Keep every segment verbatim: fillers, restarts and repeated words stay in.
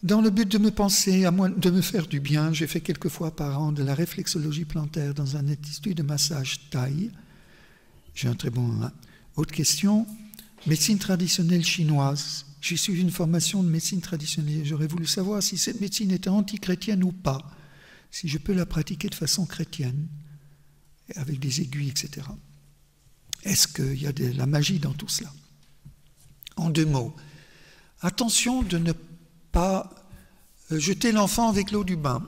Dans le but de me penser, à moi, de me faire du bien, j'ai fait quelques fois par an de la réflexologie plantaire dans un institut de massage thaï. J'ai un très bon... Hein. Autre question, médecine traditionnelle chinoise. J'ai suivi une formation de médecine traditionnelle. J'aurais voulu savoir si cette médecine était anti-chrétienne ou pas, si je peux la pratiquer de façon chrétienne, avec des aiguilles, et cetera. Est-ce qu'il y a de la magie dans tout cela? En deux mots, attention de ne pas jeter l'enfant avec l'eau du bain.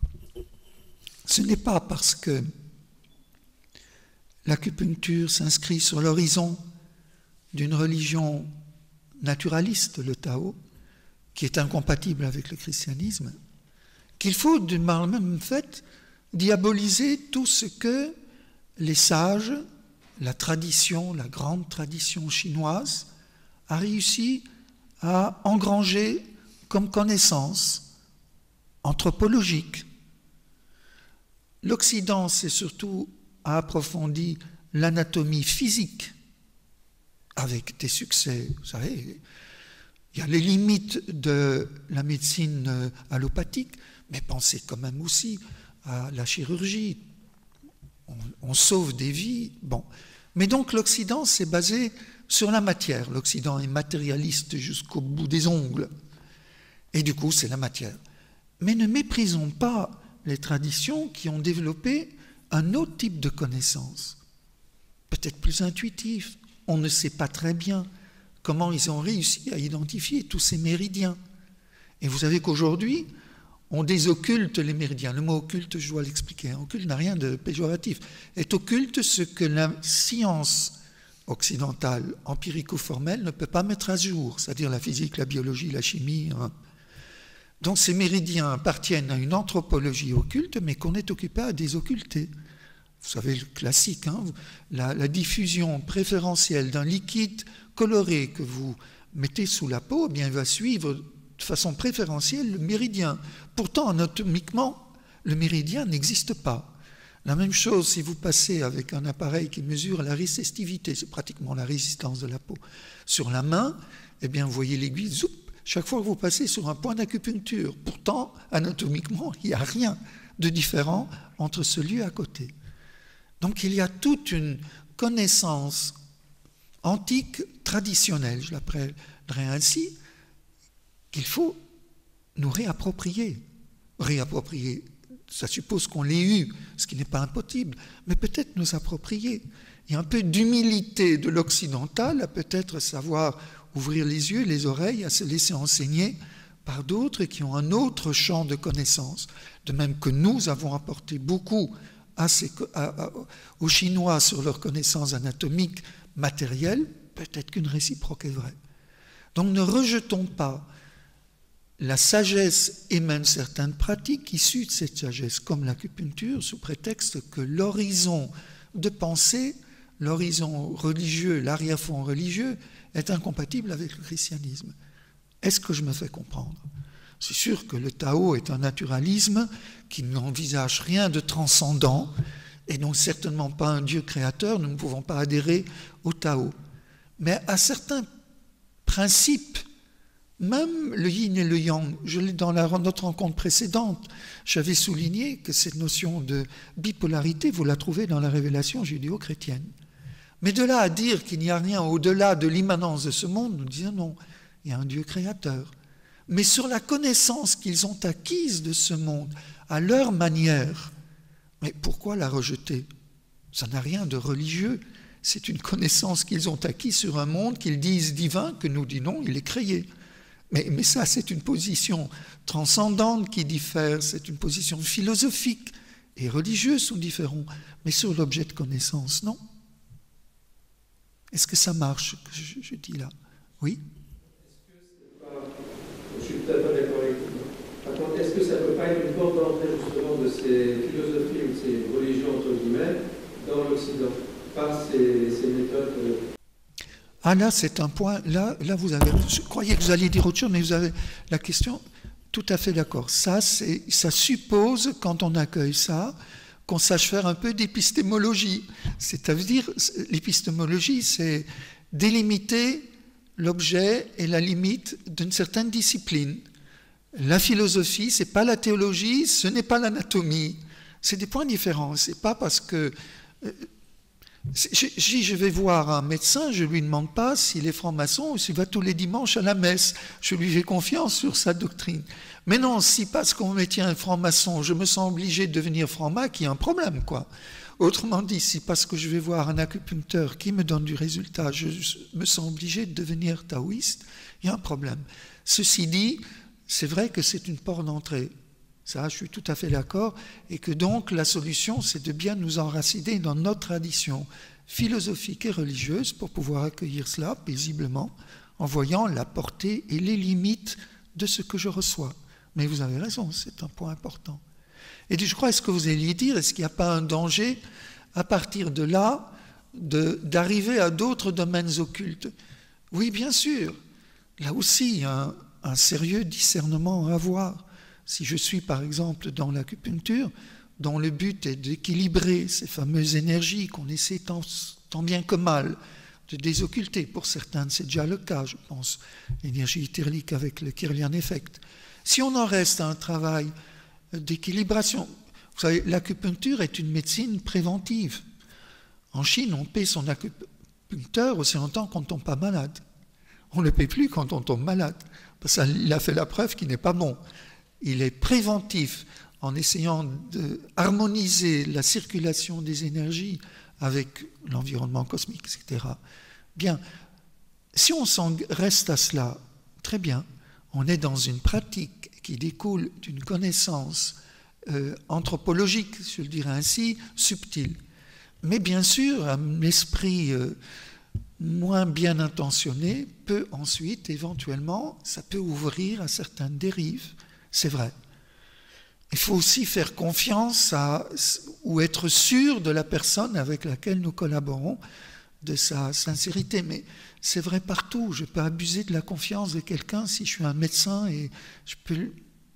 Ce n'est pas parce que l'acupuncture s'inscrit sur l'horizon d'une religion naturaliste, le Tao, qui est incompatible avec le christianisme, qu'il faut, d'une même fait, diaboliser tout ce que les sages, la tradition, la grande tradition chinoise, a réussi à engranger comme connaissance anthropologique. L'Occident, c'est surtout a approfondi l'anatomie physique avec des succès. Vous savez, il y a les limites de la médecine allopathique, mais pensez quand même aussi à la chirurgie. On, on sauve des vies. Bon. Mais donc l'Occident s'est basé sur la matière. L'Occident est matérialiste jusqu'au bout des ongles. Et du coup, c'est la matière. Mais ne méprisons pas les traditions qui ont développé un autre type de connaissance, peut-être plus intuitif. On ne sait pas très bien comment ils ont réussi à identifier tous ces méridiens. Et vous savez qu'aujourd'hui, on désocculte les méridiens. Le mot occulte, je dois l'expliquer. Occulte n'a rien de péjoratif. Est occulte ce que la science occidentale, empirico-formelle, ne peut pas mettre à jour, c'est-à-dire la physique, la biologie, la chimie. Hein. Donc ces méridiens appartiennent à une anthropologie occulte, mais qu'on est occupé à désocculter. Vous savez, le classique, hein, la, la diffusion préférentielle d'un liquide coloré que vous mettez sous la peau, eh bien, il va suivre de façon préférentielle le méridien. Pourtant, anatomiquement, le méridien n'existe pas. La même chose si vous passez avec un appareil qui mesure la résistivité, c'est pratiquement la résistance de la peau, sur la main, eh bien, vous voyez l'aiguille, zoup, chaque fois que vous passez sur un point d'acupuncture. Pourtant, anatomiquement, il n'y a rien de différent entre ce lieu à côté. Donc il y a toute une connaissance antique, traditionnelle, je l'appellerais ainsi, qu'il faut nous réapproprier. Réapproprier, ça suppose qu'on l'ait eu, ce qui n'est pas impossible, mais peut-être nous approprier. Il y a un peu d'humilité de l'occidental à peut-être savoir ouvrir les yeux, les oreilles, à se laisser enseigner par d'autres qui ont un autre champ de connaissances. De même que nous avons apporté beaucoup à ces, à, à, aux Chinois sur leurs connaissances anatomiques matérielles, peut-être qu'une réciproque est vraie. Donc ne rejetons pas la sagesse et même certaines pratiques issues de cette sagesse, comme l'acupuncture, sous prétexte que l'horizon de pensée, l'horizon religieux, l'arrière-fond religieux, est incompatible avec le christianisme. Est-ce que je me fais comprendre? C'est sûr que le Tao est un naturalisme qui n'envisage rien de transcendant et donc certainement pas un Dieu créateur. Nous ne pouvons pas adhérer au Tao. Mais à certains principes, même le yin et le yang, je l'ai dans la, notre rencontre précédente, j'avais souligné que cette notion de bipolarité, vous la trouvez dans la révélation judéo-chrétienne. Mais de là à dire qu'il n'y a rien au-delà de l'immanence de ce monde, nous disons non, il y a un Dieu créateur. Mais sur la connaissance qu'ils ont acquise de ce monde, à leur manière, mais pourquoi la rejeter? Ça n'a rien de religieux, c'est une connaissance qu'ils ont acquise sur un monde qu'ils disent divin, que nous disons il est créé. Mais, mais ça, c'est une position transcendante qui diffère, c'est une position philosophique et religieuse sont différents, mais sur l'objet de connaissance, non. Est-ce que ça marche, ce que je, je dis là? Oui? Je suis tout à fait d'accord avec vous. Par contre, est-ce que ça ne peut pas être une porte d'entrée justement de ces philosophies ou de ces religions, entre guillemets, dans l'Occident, par ces, ces méthodes euh... Ah là, c'est un point, là, là vous avez, je croyais que vous alliez dire autre chose, mais vous avez la question, tout à fait d'accord. Ça, c'est, ça suppose, quand on accueille ça, qu'on sache faire un peu d'épistémologie. C'est-à-dire, l'épistémologie, c'est délimiter l'objet et la limite d'une certaine discipline. La philosophie, ce n'est pas la théologie, ce n'est pas l'anatomie. C'est des points différents. Ce n'est pas parce que... Euh, si je vais voir un médecin, je ne lui demande pas s'il est franc-maçon ou s'il va tous les dimanches à la messe. Je lui fais confiance sur sa doctrine. Mais non, si parce qu'on me tient un franc-maçon, je me sens obligé de devenir franc-mac, il y a un problème, quoi. Autrement dit, si parce que je vais voir un acupuncteur qui me donne du résultat, je me sens obligé de devenir taoïste, il y a un problème. Ceci dit, c'est vrai que c'est une porte d'entrée. Ça, je suis tout à fait d'accord, et que donc la solution, c'est de bien nous enraciner dans notre tradition philosophique et religieuse pour pouvoir accueillir cela paisiblement, en voyant la portée et les limites de ce que je reçois. Mais vous avez raison, c'est un point important. Et je crois, est-ce que vous alliez dire, est-ce qu'il n'y a pas un danger, à partir de là, de, d'arriver à d'autres domaines occultes? Oui, bien sûr. Là aussi, il y a un, un sérieux discernement à avoir. Si je suis par exemple dans l'acupuncture, dont le but est d'équilibrer ces fameuses énergies qu'on essaie tant, tant bien que mal de désocculter, pour certains c'est déjà le cas, je pense, l'énergie éthérique avec le Kirlian Effect. Si on en reste à un travail d'équilibration, vous savez, l'acupuncture est une médecine préventive. En Chine, on paie son acupuncteur aussi longtemps qu'on ne tombe pas malade. On ne le paie plus quand on tombe malade, parce qu'il a fait la preuve qu'il n'est pas bon. Il est préventif en essayant d'harmoniser la circulation des énergies avec l'environnement cosmique, et cetera. Bien, si on s'en reste à cela, très bien, on est dans une pratique qui découle d'une connaissance euh, anthropologique, je le dirais ainsi, subtile. Mais bien sûr, un esprit euh, moins bien intentionné peut ensuite, éventuellement, ça peut ouvrir à certaines dérives. C'est vrai. Il faut aussi faire confiance à, ou être sûr de la personne avec laquelle nous collaborons, de sa sincérité. Mais c'est vrai partout. Je peux abuser de la confiance de quelqu'un si je suis un médecin et je peux...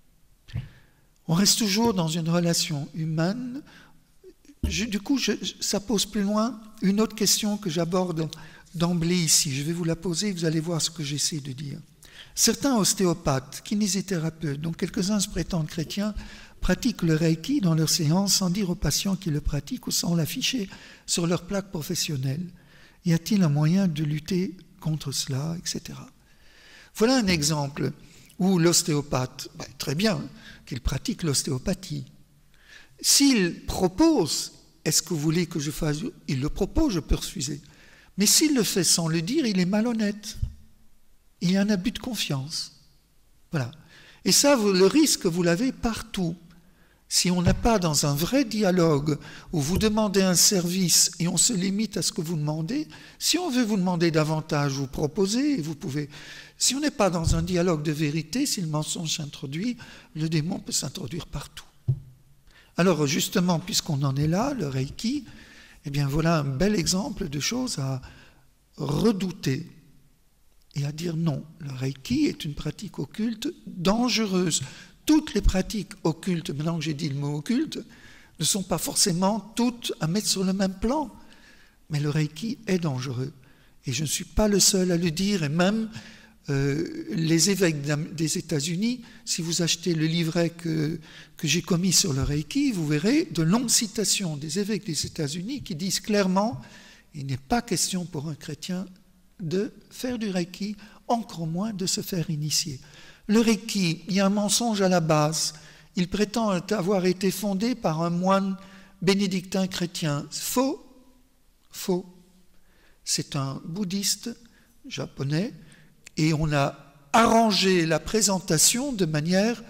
On reste toujours dans une relation humaine. Je, du coup, je, ça pose plus loin une autre question que j'aborde d'emblée ici. Je vais vous la poser et vous allez voir ce que j'essaie de dire. Certains ostéopathes, kinésithérapeutes, dont quelques-uns se prétendent chrétiens, pratiquent le Reiki dans leurs séances sans dire aux patients qu'ils le pratiquent ou sans l'afficher sur leur plaque professionnelle. Y a-t-il un moyen de lutter contre cela, et cetera. Voilà un exemple où l'ostéopathe, ben, très bien, qu'il pratique l'ostéopathie. S'il propose, est-ce que vous voulez que je fasse? Il le propose, je peux refuser. Mais s'il le fait sans le dire, il est malhonnête. Il y a un abus de confiance. Voilà. Et ça, vous, le risque, vous l'avez partout. Si on n'a pas dans un vrai dialogue où vous demandez un service et on se limite à ce que vous demandez, si on veut vous demander davantage, vous proposez, vous pouvez. Si on n'est pas dans un dialogue de vérité, si le mensonge s'introduit, le démon peut s'introduire partout. Alors justement, puisqu'on en est là, le Reiki, eh bien voilà un bel exemple de choses à redouter. Et à dire non, le Reiki est une pratique occulte dangereuse. Toutes les pratiques occultes, maintenant que j'ai dit le mot occulte, ne sont pas forcément toutes à mettre sur le même plan. Mais le Reiki est dangereux. Et je ne suis pas le seul à le dire, et même euh, les évêques des États-Unis, si vous achetez le livret que, que j'ai commis sur le Reiki, vous verrez de longues citations des évêques des États-Unis qui disent clairement « il n'est pas question pour un chrétien de faire du Reiki, encore moins de se faire initier. » Le Reiki, il y a un mensonge à la base. Il prétend avoir été fondé par un moine bénédictin chrétien. Faux. Faux. C'est un bouddhiste japonais et on a arrangé la présentation de manière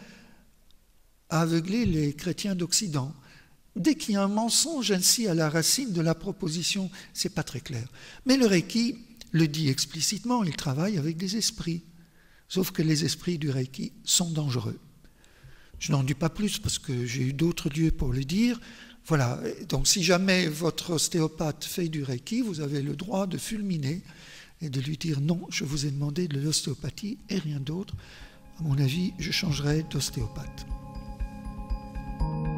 à aveugler les chrétiens d'Occident. Dès qu'il y a un mensonge ainsi à la racine de la proposition, c'est pas très clair. Mais le Reiki le dit explicitement, il travaille avec des esprits. Sauf que les esprits du Reiki sont dangereux. Je n'en dis pas plus parce que j'ai eu d'autres lieux pour le dire. Voilà, donc si jamais votre ostéopathe fait du Reiki, vous avez le droit de fulminer et de lui dire non, je vous ai demandé de l'ostéopathie et rien d'autre. À mon avis, je changerai d'ostéopathe.